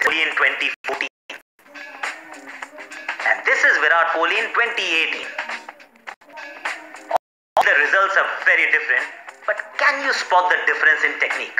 Kohli in 2014. And this is Virat Kohli in 2018. All the results are very different, but can you spot the difference in technique?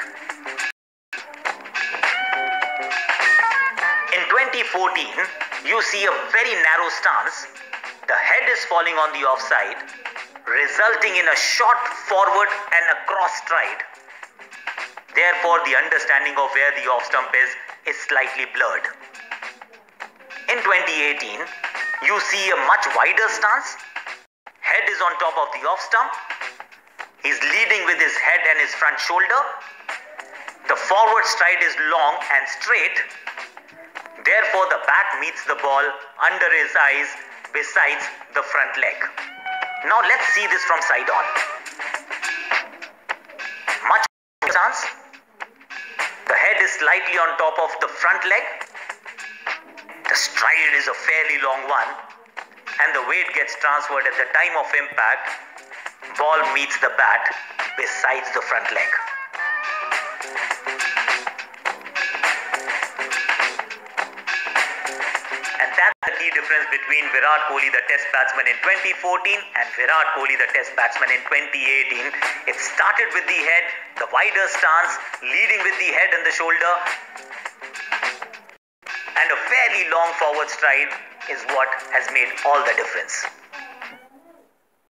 In 2014, you see a very narrow stance. The head is falling on the offside, resulting in a short forward and a cross stride. Therefore, the understanding of where the off stump is slightly blurred. In 2018, you see a much wider stance. Head is on top of the off stump. He's leading with his head and his front shoulder. The forward stride is long and straight. Therefore, the bat meets the ball under his eyes besides the front leg. Now let's see this from side on. Much stance. The head is slightly on top of the front leg. The stride is a fairly long one, and the weight gets transferred at the time of impact. Ball meets the bat besides the front leg. And that's the key difference between Virat Kohli, the Test batsman in 2014, and Virat Kohli, the Test batsman in 2018. It started with the head, the wider stance, leading with the head and the shoulder, and a fairly long forward stride is what has made all the difference.